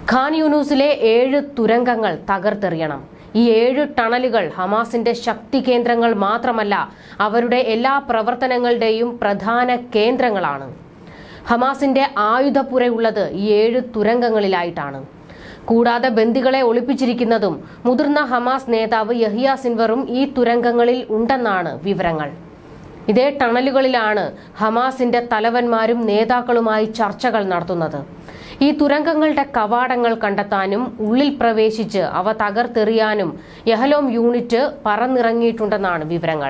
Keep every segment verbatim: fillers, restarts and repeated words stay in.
ഖാൻ യൂനൂസിലെ ഏഴ് തുരങ്കങ്ങൾ തകർത്തെറിയണം. ഈ ഏഴ് ടണലുകൾ ഹമാസിന്റെ ശക്തി കേന്ദ്രങ്ങൾ മാത്രമല്ല, അവരുടെ എല്ലാ പ്രവർത്തനങ്ങളുടെയും പ്രധാന കേന്ദ്രങ്ങളാണ്. ഹമാസിന്റെ ആയുധപ്പുരയുള്ളത് ഈ ഏഴ് തുരങ്കങ്ങളിലായിട്ടാണ്. കൂടാതെ ബന്ദികളെ ഒളിപ്പിച്ചിരിക്കുന്നതും മുതിർന്ന ഹമാസ് നേതാവ് യഹിയ സിൻവറും ഈ തുരങ്കങ്ങളിൽ ഉണ്ടെന്നാണ് വിവരങ്ങൾ. ഇതേ ടണലുകളിലാണ് ഹമാസിന്റെ തലവന്മാരും നേതാക്കളുമായി ചർച്ചകൾ നടത്തുന്നത്. ഈ തുരങ്കങ്ങളുടെ കവാടങ്ങൾ കണ്ടെത്താനും ഉള്ളിൽ പ്രവേശിച്ച് അവ തകർത്തെറിയാനും യഹലോം യൂണിറ്റ് പറന്നിറങ്ങിയിട്ടുണ്ടെന്നാണ് വിവരങ്ങൾ.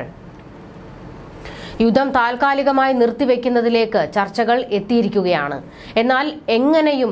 യുദ്ധം താൽക്കാലികമായി നിർത്തിവെക്കുന്നതിലേക്ക് ചർച്ചകൾ എത്തിയിരിക്കുകയാണ്. എന്നാൽ എങ്ങനെയും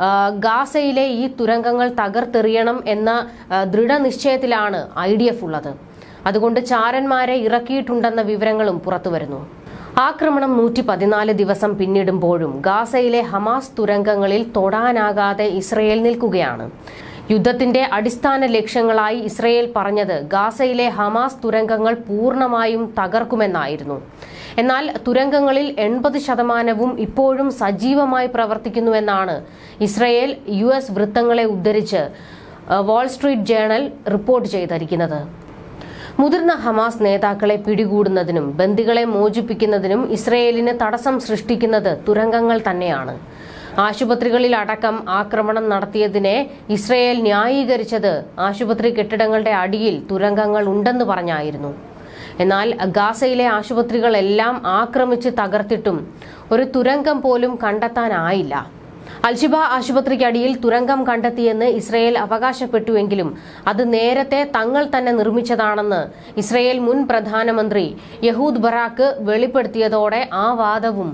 ഗാസയിലെ ഈ തുരങ്കങ്ങൾ തകർത്തെറിയണം എന്ന ദൃഢനിശ്ചയത്തിലാണ് ഐ ഡി എഫ് ഉള്ളത്. അതുകൊണ്ട് ചാരന്മാരെ ഇറക്കിയിട്ടുണ്ടെന്ന വിവരങ്ങളും പുറത്തുവരുന്നു. ആക്രമണം നൂറ്റി പതിനാല് ദിവസം പിന്നിടുമ്പോഴും ഗാസയിലെ ഹമാസ് തുരങ്കങ്ങളിൽ തൊടാനാകാതെ ഇസ്രയേൽ നിൽക്കുകയാണ്. യുദ്ധത്തിന്റെ അടിസ്ഥാന ലക്ഷ്യങ്ങളായി ഇസ്രയേൽ പറഞ്ഞത് ഗാസയിലെ ഹമാസ് തുരങ്കങ്ങൾ പൂർണ്ണമായും തകർക്കുമെന്നായിരുന്നു. എന്നാൽ തുരങ്കങ്ങളിൽ എൺപത് ശതമാനവും ഇപ്പോഴും സജീവമായി പ്രവർത്തിക്കുന്നുവെന്നാണ് ഇസ്രയേൽ യു എസ് വൃത്തങ്ങളെ ഉദ്ധരിച്ച് വാൾസ്ട്രീറ്റ് ജേണൽ റിപ്പോർട്ട് ചെയ്തിരിക്കുന്നത്. മുതിർന്ന ഹമാസ് നേതാക്കളെ പിടികൂടുന്നതിനും ബന്ദികളെ മോചിപ്പിക്കുന്നതിനും ഇസ്രയേലിന് തടസ്സം സൃഷ്ടിക്കുന്നത് തുരങ്കങ്ങൾ തന്നെയാണ്. ആശുപത്രികളിൽ അടക്കം ആക്രമണം നടത്തിയതിനെ ഇസ്രയേൽ ന്യായീകരിച്ചത് ആശുപത്രി കെട്ടിടങ്ങളുടെ അടിയിൽ തുരങ്കങ്ങൾ ഉണ്ടെന്ന് പറഞ്ഞായിരുന്നു. എന്നാൽ ഗാസയിലെ ആശുപത്രികളെല്ലാം ആക്രമിച്ച് തകർത്തിട്ടും ഒരു തുരങ്കം പോലും കണ്ടെത്താനായില്ല. അൽഷിബ ആശുപത്രിക്കടിയിൽ തുരങ്കം കണ്ടെത്തിയെന്ന് ഇസ്രയേൽ അവകാശപ്പെട്ടുവെങ്കിലും അത് നേരത്തെ തങ്ങൾ തന്നെ നിർമ്മിച്ചതാണെന്ന് ഇസ്രയേൽ മുൻ പ്രധാനമന്ത്രി യഹൂദ് ബറാക്ക് വെളിപ്പെടുത്തിയതോടെ ആ വാദവും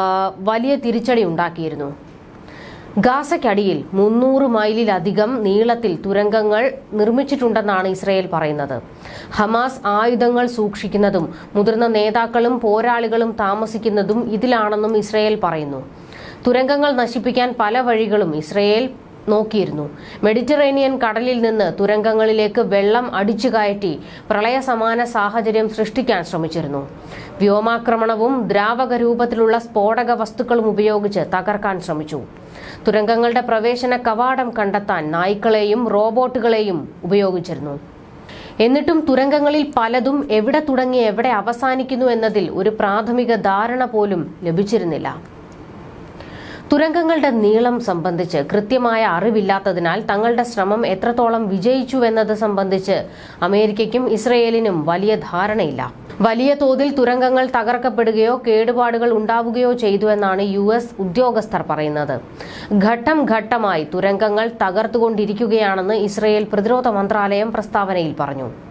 വലിയ തിരിച്ചടി ഉണ്ടാക്കിയിരുന്നു. ഗാസയ്ക്കടിയിൽ മുന്നൂറ് മൈലിലധികം നീളത്തിൽ തുരങ്കങ്ങൾ നിർമ്മിച്ചിട്ടുണ്ടെന്നാണ് ഇസ്രയേൽ പറയുന്നത്. ഹമാസ് ആയുധങ്ങൾ സൂക്ഷിക്കുന്നതും മുതിർന്ന നേതാക്കളും പോരാളികളും താമസിക്കുന്നതും ഇതിലാണെന്നും ഇസ്രയേൽ പറയുന്നു. തുരങ്കങ്ങൾ നശിപ്പിക്കാൻ പല വഴികളും ഇസ്രയേൽ നോക്കിയിരുന്നു. മെഡിറ്ററേനിയൻ കടലിൽ നിന്ന് തുരങ്കങ്ങളിലേക്ക് വെള്ളം അടിച്ചു കയറ്റി പ്രളയ സമാന സാഹചര്യം സൃഷ്ടിക്കാൻ ശ്രമിച്ചിരുന്നു. വ്യോമാക്രമണവും ദ്രാവക രൂപത്തിലുള്ള സ്ഫോടക വസ്തുക്കളും ഉപയോഗിച്ച് തകർക്കാൻ ശ്രമിച്ചു. തുരങ്കങ്ങളുടെ പ്രവേശന കവാടം കണ്ടെത്താൻ നായ്ക്കളെയും റോബോട്ടുകളെയും ഉപയോഗിച്ചിരുന്നു. എന്നിട്ടും തുരങ്കങ്ങളിൽ പലതും എവിടെ തുടങ്ങി എവിടെ അവസാനിക്കുന്നു എന്നതിൽ ഒരു പ്രാഥമിക ധാരണ പോലും ലഭിച്ചിരുന്നില്ല. തുരങ്കങ്ങളുടെ നീളം സംബന്ധിച്ച് കൃത്യമായ അറിവില്ലാത്തതിനാൽ തങ്ങളുടെ ശ്രമം എത്രത്തോളം വിജയിച്ചുവെന്നത് സംബന്ധിച്ച് അമേരിക്കയ്ക്കും ഇസ്രയേലിനും വലിയ ധാരണയില്ല. വലിയ തോതിൽ തുരങ്കങ്ങൾ തകർക്കപ്പെടുകയോ കേടുപാടുകൾ ഉണ്ടാവുകയോ ചെയ്തുവെന്നാണ് യു എസ് ഉദ്യോഗസ്ഥർ പറയുന്നത്. ഘട്ടം ഘട്ടമായി തുരങ്കങ്ങൾ തകർത്തുകൊണ്ടിരിക്കുകയാണെന്ന് ഇസ്രയേൽ പ്രതിരോധ മന്ത്രാലയം പ്രസ്താവനയിൽ പറഞ്ഞു.